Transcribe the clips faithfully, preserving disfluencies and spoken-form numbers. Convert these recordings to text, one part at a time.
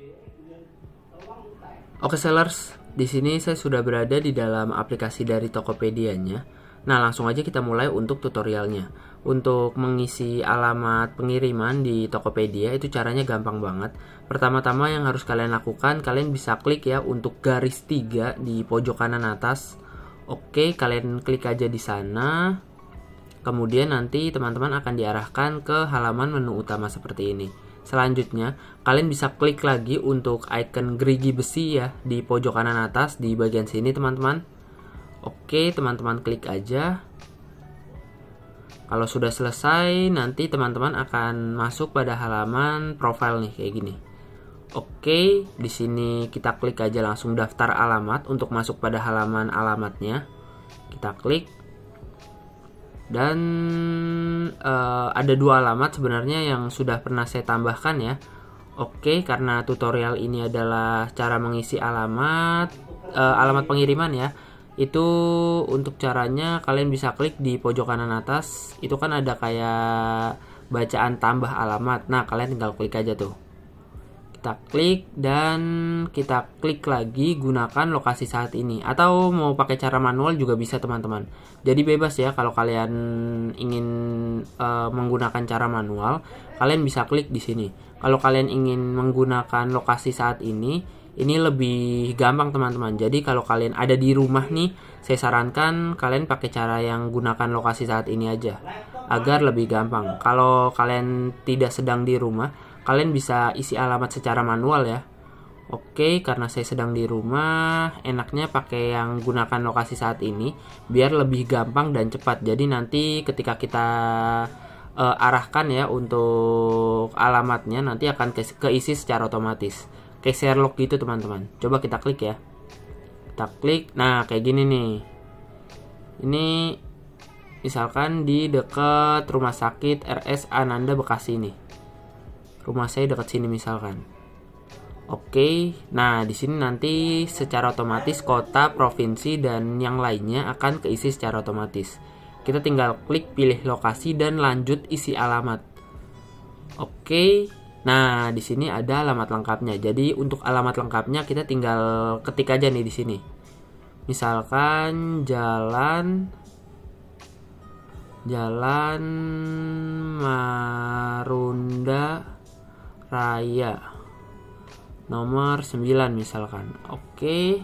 Oke sellers, di sini saya sudah berada di dalam aplikasi dari Tokopedia-nya. Nah, langsung aja kita mulai untuk tutorialnya. Untuk mengisi alamat pengiriman di Tokopedia itu caranya gampang banget. Pertama-tama yang harus kalian lakukan, kalian bisa klik ya untuk garis tiga di pojok kanan atas. Oke, kalian klik aja di sana. Kemudian nanti teman-teman akan diarahkan ke halaman menu utama seperti ini. Selanjutnya, kalian bisa klik lagi untuk icon gerigi besi ya di pojok kanan atas di bagian sini teman-teman. Oke, teman-teman klik aja. Kalau sudah selesai, nanti teman-teman akan masuk pada halaman profile nih kayak gini. Oke, di sini kita klik aja langsung daftar alamat untuk masuk pada halaman alamatnya. Kita klik. Dan uh, ada dua alamat sebenarnya yang sudah pernah saya tambahkan ya. Oke, karena tutorial ini adalah cara mengisi alamat uh, alamat pengiriman ya. Itu untuk caranya kalian bisa klik di pojok kanan atas. Itu kan ada kayak bacaan tambah alamat. Nah, kalian tinggal klik aja tuh. Kita klik dan kita klik lagi gunakan lokasi saat ini, atau mau pakai cara manual juga bisa teman-teman. Jadi bebas ya, kalau kalian ingin uh, menggunakan cara manual, kalian bisa klik di sini. Kalau kalian ingin menggunakan lokasi saat ini, ini lebih gampang teman-teman. Jadi kalau kalian ada di rumah nih, saya sarankan kalian pakai cara yang gunakan lokasi saat ini aja, agar lebih gampang. Kalau kalian tidak sedang di rumah, kalian bisa isi alamat secara manual ya. Oke, karena saya sedang di rumah, enaknya pakai yang gunakan lokasi saat ini biar lebih gampang dan cepat. Jadi nanti ketika kita uh, arahkan ya untuk alamatnya, nanti akan ke keisi secara otomatis. Kayak Sherlock gitu teman-teman. Coba kita klik ya. Kita klik, nah kayak gini nih. Ini misalkan di dekat Rumah Sakit R S Ananda Bekasi nih. Rumah saya dekat sini misalkan. Oke, nah di sini nanti secara otomatis kota, provinsi dan yang lainnya akan keisi secara otomatis. Kita tinggal klik pilih lokasi dan lanjut isi alamat. Oke, nah di sini ada alamat lengkapnya. Jadi untuk alamat lengkapnya kita tinggal ketik aja nih di sini. Misalkan jalan Jalan Marunda Raya nomor sembilan misalkan. Oke.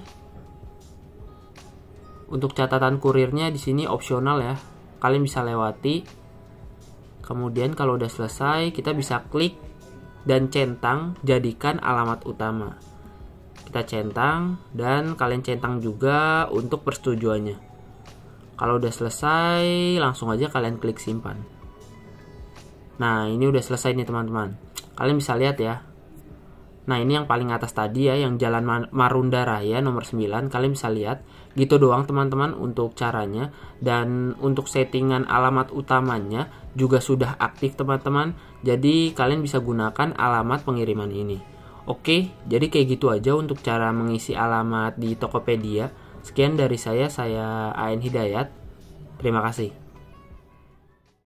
Untuk catatan kurirnya di sini opsional ya. Kalian bisa lewati. Kemudian kalau udah selesai, kita bisa klik dan centang jadikan alamat utama. Kita centang dan kalian centang juga untuk persetujuannya. Kalau udah selesai, langsung aja kalian klik simpan. Nah, ini udah selesai nih teman-teman. Kalian bisa lihat ya. Nah, ini yang paling atas tadi ya, yang Jalan Marunda Raya nomor sembilan. Kalian bisa lihat. Gitu doang teman-teman untuk caranya. Dan untuk settingan alamat utamanya juga sudah aktif teman-teman. Jadi kalian bisa gunakan alamat pengiriman ini. Oke, jadi kayak gitu aja untuk cara mengisi alamat di Tokopedia. Sekian dari saya, saya A N Hidayat. Terima kasih.